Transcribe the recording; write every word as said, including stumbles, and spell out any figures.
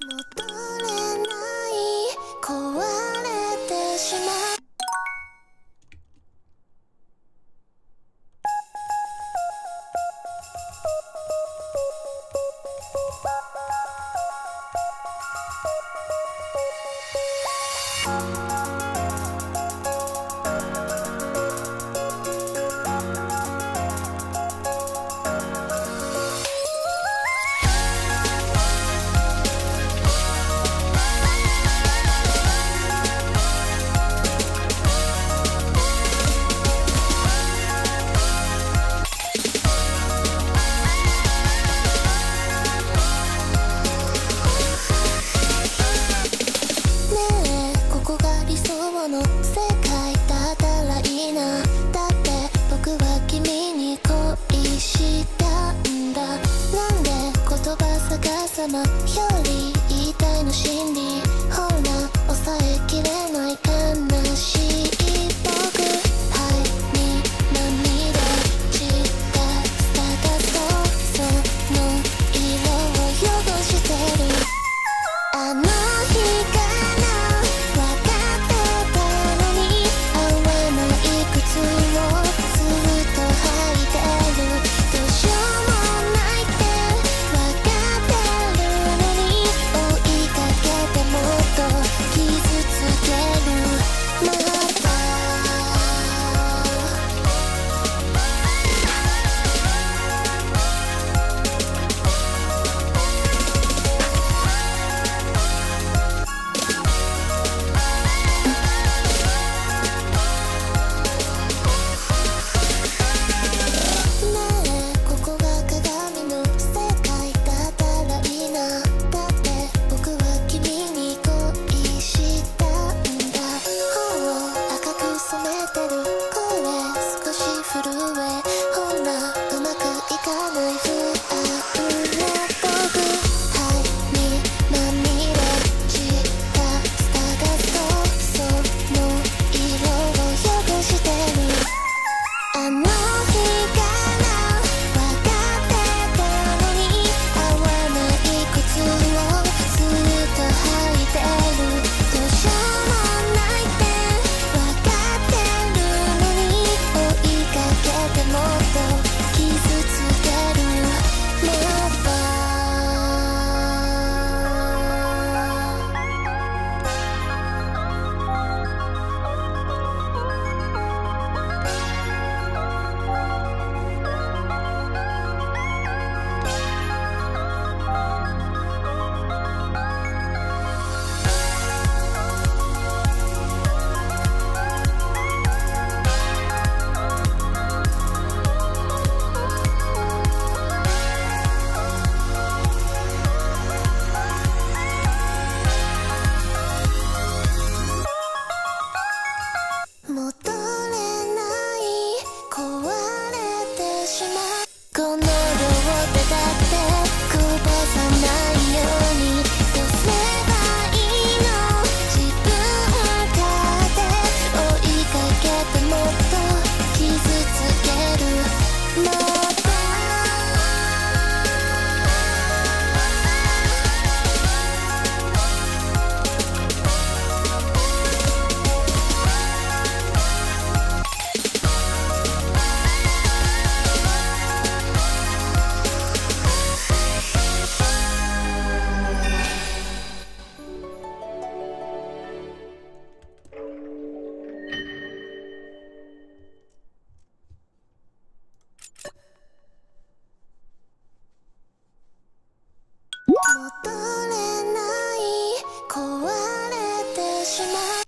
戻れない壊れてしまうより言いたいの心理ほら抑えきれない悲しい僕肺に涙散った探そうその色を汚してるあの日から分かってたのに合わない靴をずっと履いてるどうしようもないって分かって傷つけるまたねえここが鏡の世界だったらいいなだって僕は君に恋したんだ頬を赤く染めてるこれ少し震えほらうまくいかない不安な僕肺に涙散った探そうその色を汚してるあの日から分かってたのに合わない靴をずっと履いてるどうしようもないって分かってるのに追いかけてもっと傷つけるまた戻れない壊れてしまうこの両手だってこぼさないようにどうすればいいの自分勝手追いかけてもっと傷つけるまた戻れない壊れてしまう